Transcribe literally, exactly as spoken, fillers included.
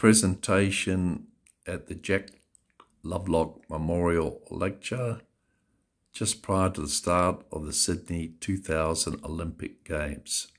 presentation at the Jack Lovelock Memorial Lecture just prior to the start of the Sydney two thousand Olympic Games.